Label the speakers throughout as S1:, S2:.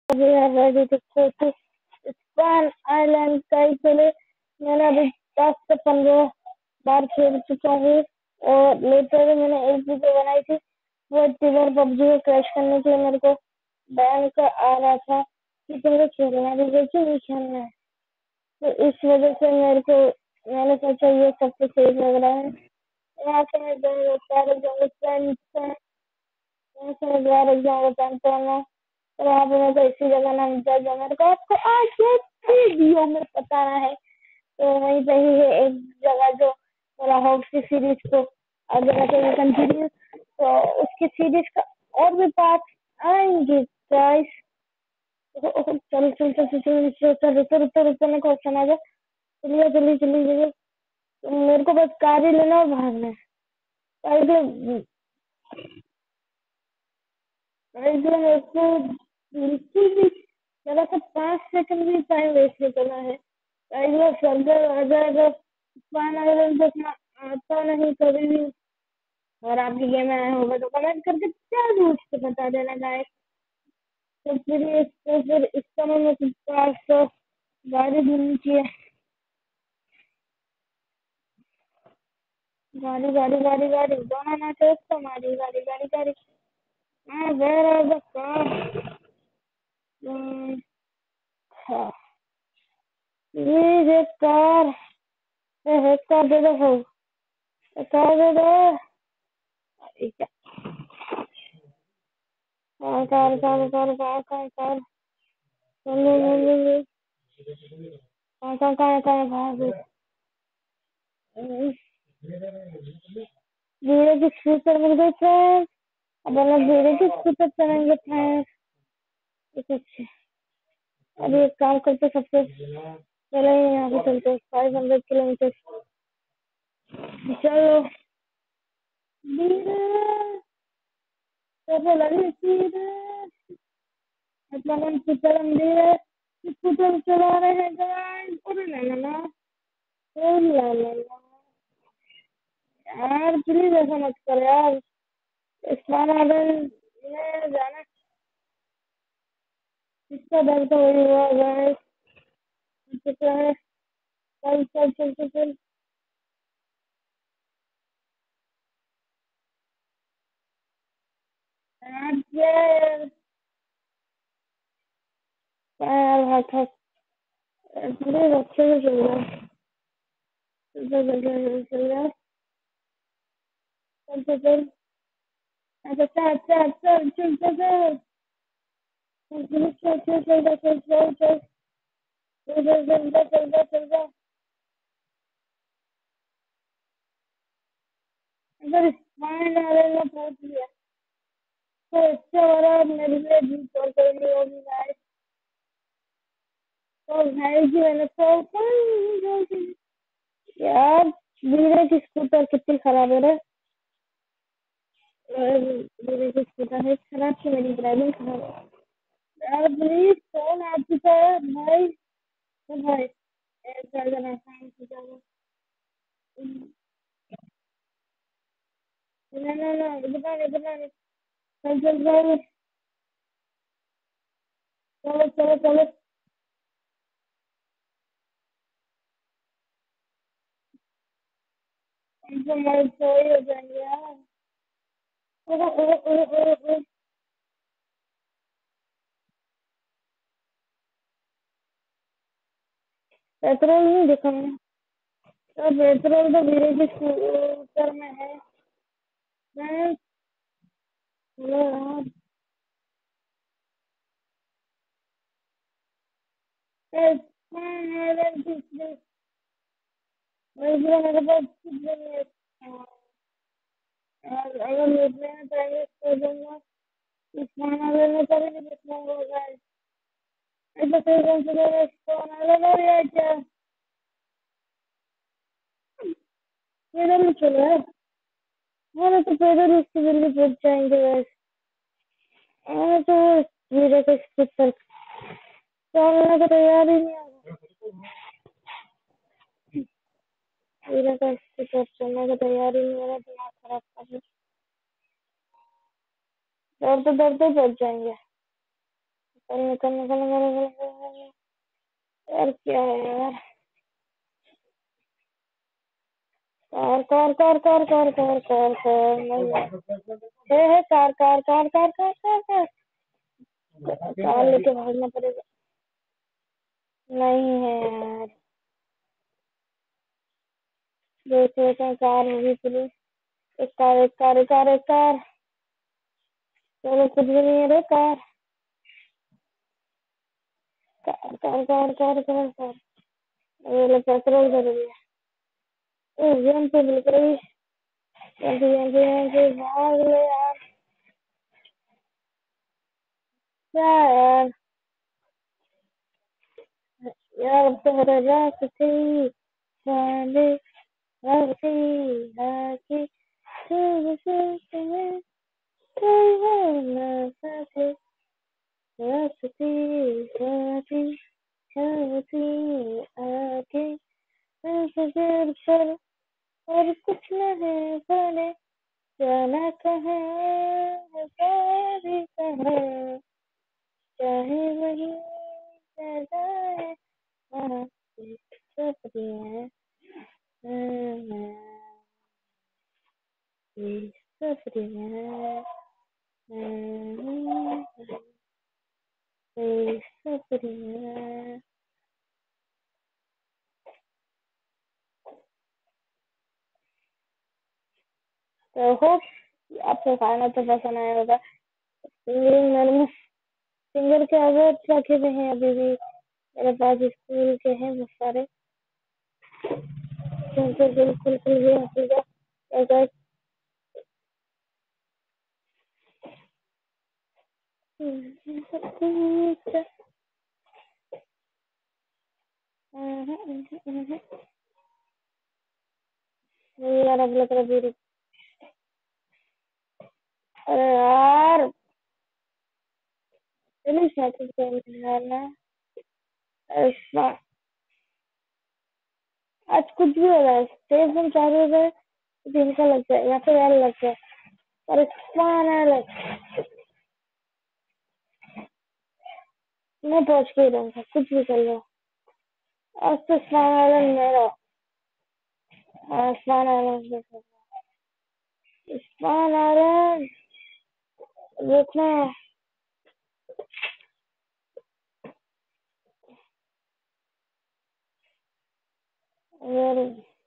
S1: We are ready to go to Swan Island कई के लिए मैंने अभी 10 से 15 बार खेल चुका हूँ। और लेटर मैंने एक वीडियो बनाई थी, वो इतनी बार पबजी को क्रैश करने के लिए मेरे को बैन का आ रहा था कि तुमको खेलना भी क्यों नहीं खेलना है। तो इस वजह से मेरे को मैंने सोचा ये सबसे सही लग रहा है। यहाँ से मैं जाऊँगा फ्रेंड्स हैं, यहाँ से मैं बाहर जाऊँगा पैंटोना। तो वहाँ पे मेरे को इसी जगह नाम जो मेरे को आपको आज के वीडियो में बताना है। तो वहीं पे ही है एक जगह जो मेरा हॉकी सीरीज को अगर तो कंटिन्यू, तो उसकी सीरीज का और भी पार्ट आएंगे गाइस। चल चल चल चल चल चल चल रुको रुको रुको, मेरे को ऑप्शन आ गया। चलिए चलिए चलिए चलिए, तो मेरे को बस कार ही लेना और भागना है। मेरे को बिल्कुल भी जरा सा 5 सेकंड भी टाइम वेस्ट नहीं करना है। सर्वर आ जाएगा अगर देखना आता नहीं कभी भी, और आपकी गेम में आया होगा तो कमेंट करके जरूर से बता देना गाइस। तो फिर इस समय में कुछ पास तो गाड़ी ढूंढनी चाहिए। गाड़ी गाड़ी गाड़ी गाड़ी दोनों ना तो हमारी गाड़ी गाड़ी गाड़ी। हाँ वेयर आर द कार। ये कार है, कार दे दो, कार दे दो। Car car car car car car car car car car car भाग धीरे की स्कूटर मिल गई फ्रेंड। अब हम लोग धीरे की स्कूटर चलेंगे फ्रेंड। अच्छा, अभी एक काम करते सबसे पहले यहाँ पे चलते 500 किलोमीटर। चलो धीरे, चलो लगी धीरे, मतलब हम स्कूटर चला रहे हैं गाइस। अरे ला ला ला, ओ ला ला ला, यार प्लीज ऐसा मत कर यार। इस्लाम आबाद में जाना इसका डर तो वही हुआ गाइस। क्या है, चल चल चल चल चल। यार ये यार हाथ हाथ प्लीज अच्छे से चल रहा है, चल चल चल चल चल रहा है, चल चल चल। अच्छा अच्छा अच्छा चल चल चल चल चल चल चल चल चल चल चल चल चल चल चल चल चल चल। अगर स्पाइन वाले में पहुंच गया तो इससे बड़ा मेरे लिए जीत और कोई नहीं होगी गाइस। तो भाई जी मैंने तो यार धीरे की स्कूटर कितनी खराब है रे। धीरे की स्कूटर है खराब की मेरी ड्राइविंग खराब है। यार प्लीज फोन आ चुका है भाई। तो भाई ऐसा जरा काम से जाओ। ना ना ना इधर नहीं चल चल चल, चलो चलो चलो। हमसे मर सही हो जाएंगे यार। ओह ओह ओह ओह ओह, पेट्रोल नहीं दिखा मैंने। तो पेट्रोल तो धीरे की स्कूटर में है। मैं चलो यार, मेरे पास कुछ भी नहीं है। और अगर लेटने में टाइम कर दूंगा इस खाना लेने का भी नहीं देखना होगा। ऐसा कोई कंसिडर खाना लेना या क्या पैदल ही चलो यार। मैंने तो पैदल इससे जल्दी पहुंच जाएंगे बस। मैं तो मेरे को स्कूटर चलने का तैयार ही नहीं आ रहा। मेरे को स्कूटर चलने का तैयार ही नहीं आ रहा, दिमाग खराब कर रहा है। डरते डरते पहुंच जाएंगे। निकल निकल निकल निकल निकल। यार क्या है यार। Car car car car car car car car नहीं है car car car car car car car car लेके भागना पड़ेगा। नहीं है यार। देख लेते हैं कार होगी पुलिस। एक कार एक कार एक कार एक कार। चलो कुछ भी नहीं है रे car car car car car car car. ये लो पेट्रोल भर दिया। एग्जाम से मिल गई। जल्दी भाग ले यार। क्या यार। यार अब तो मेरा रात थी साले राती राती तुझसे तुम्हें ना सके राती राती राती आके नजर पर और कुछ न है जाने जाना कहाँ है सारी कहाँ चाहे वही रह जाए वहाँ से सपने हैं सपने सपने। तो होप आपको खाना तो पसंद आया होगा। सिंगिंग मैंने सिंगर के अवार्ड रखे हुए हैं अभी भी मेरे पास स्कूल के हैं बहुत सारे। बिल्कुल बिल्कुल बिल्कुल ऐसा यार अब लग रहा है। अरे यार चलिए मैसेज कर यार ना। ऐसा आज कुछ भी हो रहा है स्टेज में चालू हो जाए दिन का लग जाए या फिर यार लग जाए और लग मैं पहुंच के ही रहूंगा कुछ भी कर लो। आज तो स्पान आइलैंड मेरा स्पान आइलैंड स्पान आइलैंड देखना। यार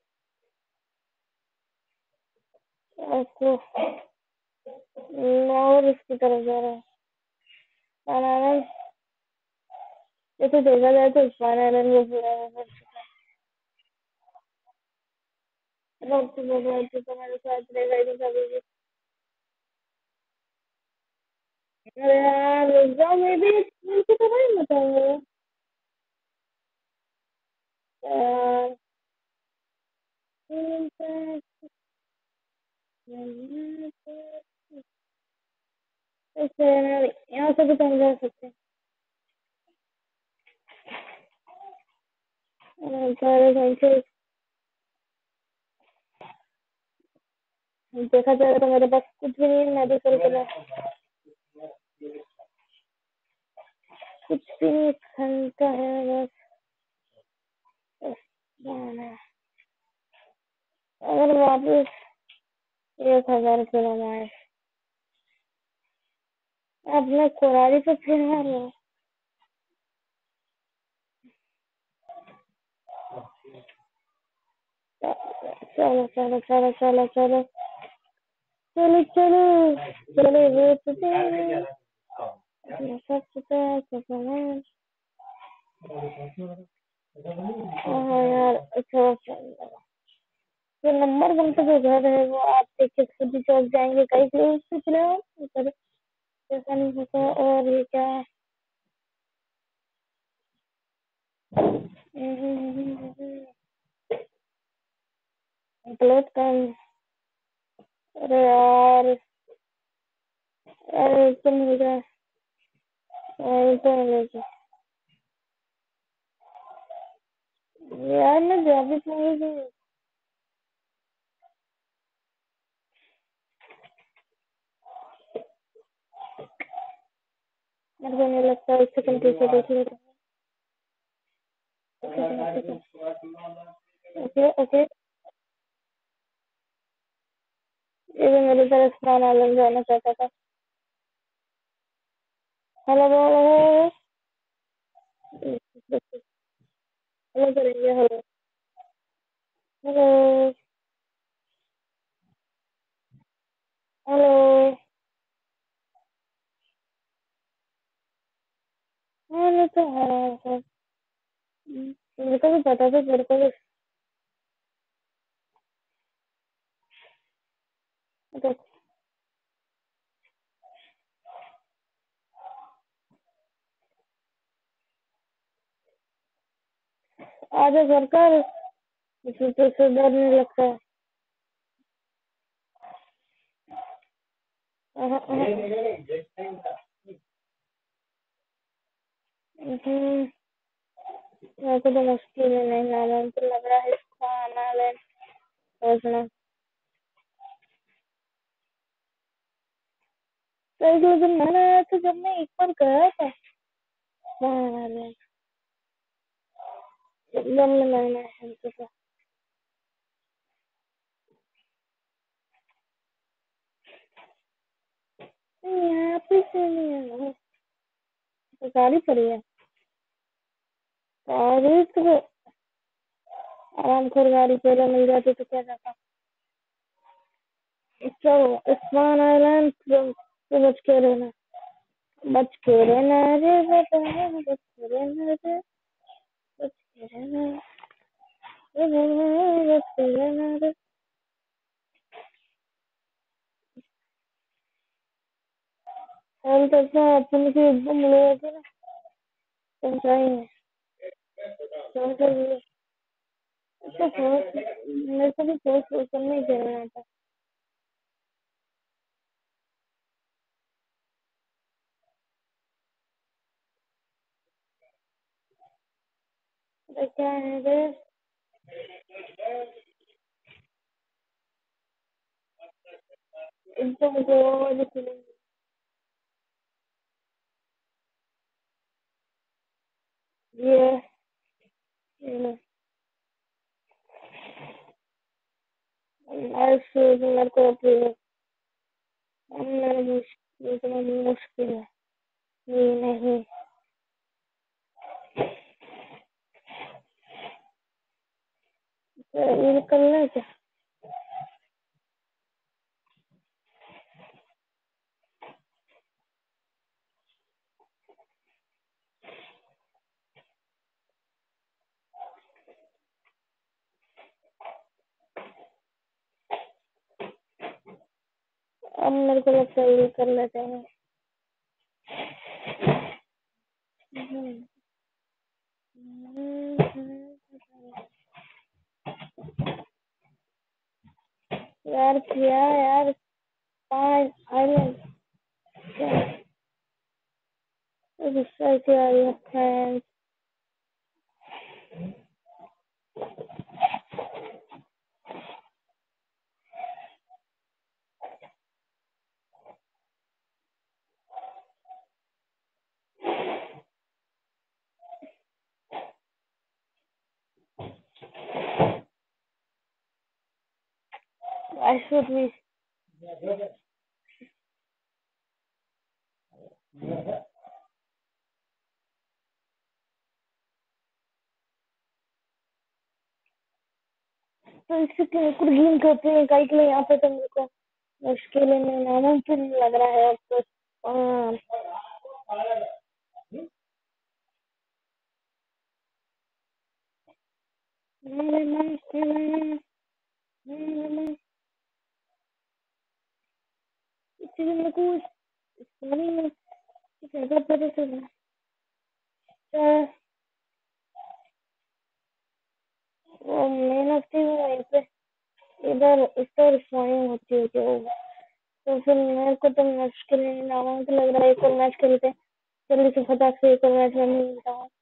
S1: आपको और इसकी तरफ जा रहा है स्पान आइलैंड। जैसे देखा जाए तो स्पान आइलैंड में पूरा वक्त तो मेरे साथ रहेगा ही नहीं कभी भी। अरे यार एग्जाम में भी मुझे तो नहीं बताऊंगा यार। ऐसे यहाँ से भी तो हम जा सकते हैं सारे कहीं से देखा जाए तो मेरे पास कुछ भी नहीं है मेडिकल के लिए कुछ भी नहीं खनका है बस जाना है। अगर वापस 1,000 कमाए अपने कुरारी पे फिर मारो। चलो चलो चलो चलो चलो चलो चलो चलो वो तो सब पता है सब। हाँ यार अच्छा जो नंबर 1 पे जो घर है वो आप देख के खुद ही चौंक जाएंगे कहीं से उससे चले आओ पर ऐसा नहीं होता। और ये क्या है गलत काम। अरे यार यार तो मिल रहा है तो मिलेगी यार मैं जॉब भी पाऊंगी। मेरे को नहीं लगता, एक सेकंड पीछे देख लेते हैं। ओके ओके, ये भी मेरी तरह स्नान आलम जाना चाहता था। हेलो हेलो हेलो करेंगे, हेलो हेलो हेलो। मैंने तो हाँ सर, मेरे को भी पता था, मेरे को भी तो आजा सरकार, इसमें तो से डर नहीं लगता है। हाँ, हाँ, मेरे को तो मुश्किल है, नहीं नामुमकिन लग रहा है इसका आना लेन सोचना। तो एक दिन मैंने आया था जब मैं एक बार गया था, हाँ मैंने एकदम में मैंने हमसे था यहाँ पे से नहीं है, तो गाड़ी पड़ी है, गाड़ी तो आराम खोर गाड़ी पहले मिल जाती तो क्या जाता। चलो इस्मान आइलैंड तो बच के रहना, बच के रहना रे बेटा, बच के रहना रे, बच के रहना रे, बच के रहना रे। हम तो अपना अपन की एकदम लोगों की ना समझाएंगे, समझ तो सोच, मेरे को भी सोच सोच कर नहीं खेलना था। तो क्या है रे, एकदम गोद खेलेंगे। ये लो, ऐसे मेरे को अपनी मेरा मुश्किल, इतना मुश्किल है ये नहीं। तो ये करना है क्या, अब मेरे को लगता है ये कर लेते हैं। यार क्या यार, पाँच आइलैंड गुस्सा क्या है। I should be, तो इससे क्यों कुछ गेम करते हैं कहीं के लिए, यहाँ पे तो मेरे को मुश्किल में नामुमकिन लग रहा है अब तो। हाँ, इसलिए मेरे को स्टोरी में ज्यादा पता चला। वो मेहनत थी वो वहीं पे, इधर इस तरह स्पाइनिंग होती है क्या होगा। तो फिर मेरे को तो मुश्किल नामुमकिन लग रहा है, एक और मैच खेलते हैं जल्दी से, फटाक से एक और मैच में मिलता हूँ।